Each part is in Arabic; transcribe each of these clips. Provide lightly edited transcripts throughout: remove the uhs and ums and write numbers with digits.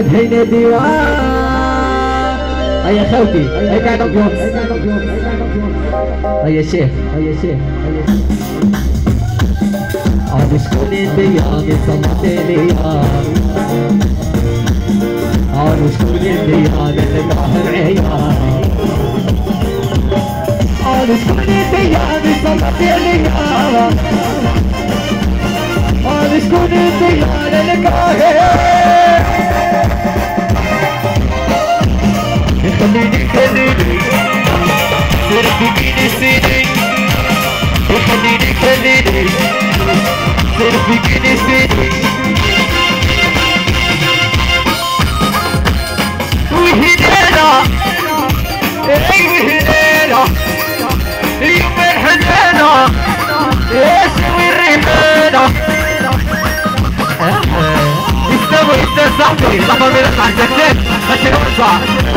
هينا ديوان هيا خوتي هيا قاعد أبيض هيا شيخ أنا شكون الديان صمت ليان أنا شكون الديان اللي قاهر عيان أنا شكون الديان صمت ليان أنا شكون الديان اللي قاهر خليني ترفقيني سيدي خليني ترفقيني سيدي وهنينا وهنينا يوم الحنانة يسوي الريحانة يستوي صاحبي لحظة من الحاجتين خشي الوسع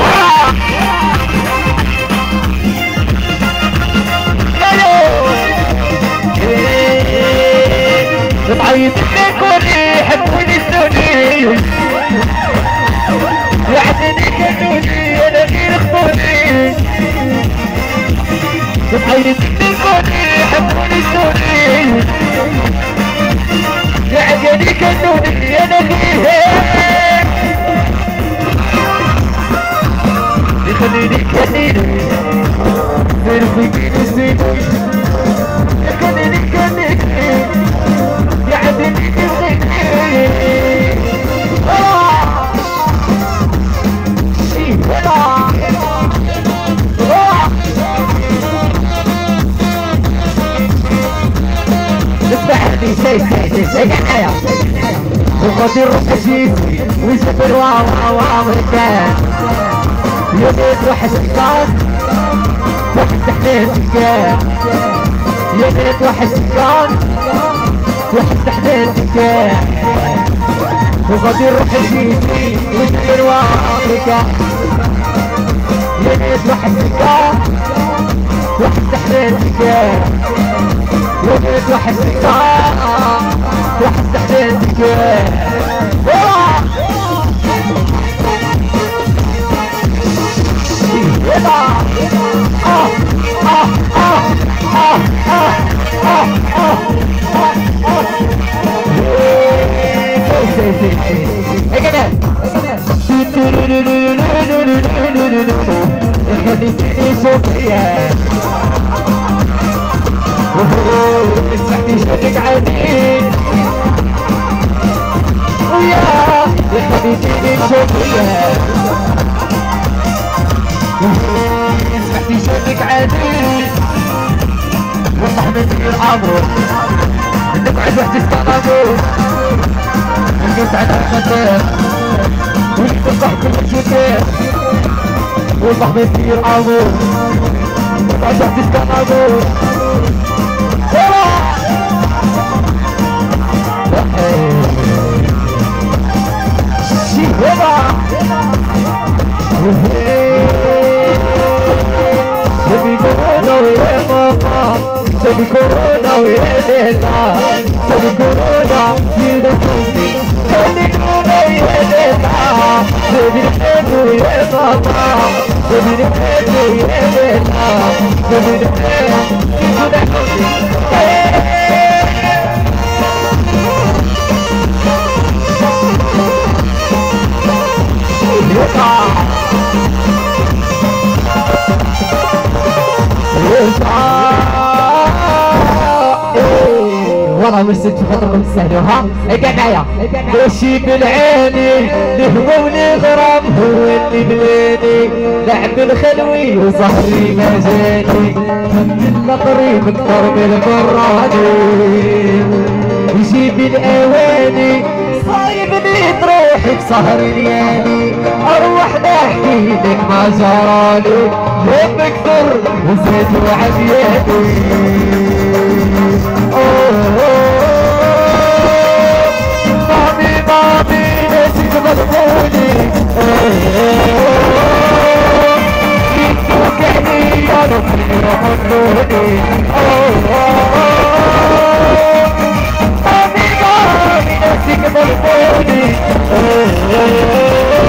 بعيد منكم يحبوني السوني يعدني كنوني انا غير اخبوني بعيد منكم يحبوني السوني يعدني كنوني انا غير يخليني ترفقيني سيدي يخليني يعدني اسمعني شي حياة وغادي نروح جيتي ونسافر وامريكان يا بيت روح السكان روح تحت السكان يا بيت روح السكان روح تحت السكان وغادي نروح جيتي ونسافر وامريكان يا بيت روح السكان روح تحت السكان يا بيت روح السكان روح تحت السكان خليتني صوتيا اسمحني شادك عيني ويا خليتني صوتيا اسمحني شادك عيني والله مني العمر نقعد وحدي استغربوا نقص على الخطر ونفتح كل الشتاء والله مني العمر نقعد وحدي استغربوا سبي كورونا ويا ليلا سبي كورونا يدخلني سبي كورونا ويا ليلا سبي الحب ويا بابا سبي الحب ويا ليلا سبي الحب يدخلني والله مرسل في خاطركم تستاهلوا ها هيك معايا ماشي بالعيني الهوى والغرام هو اللي بلاني لعب الخلوي وصهري ما جاني من قريب اكثر من البراني يجيب الاواني صايبني تروحي بسهر ليالي اروح نحكي لك ما جرالي لب كثر وزيد وعبياني مامي نسيت مضموني يتوكلني يا ربي رحموني مامي نسيت مضموني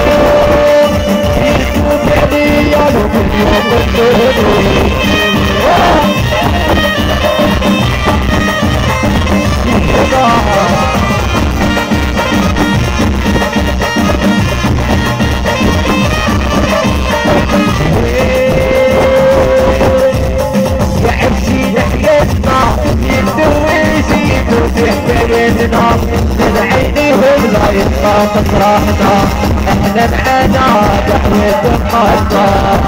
فرحنا من عينيهم لا يبقى مفرحنا احنا معانا دعوة القلب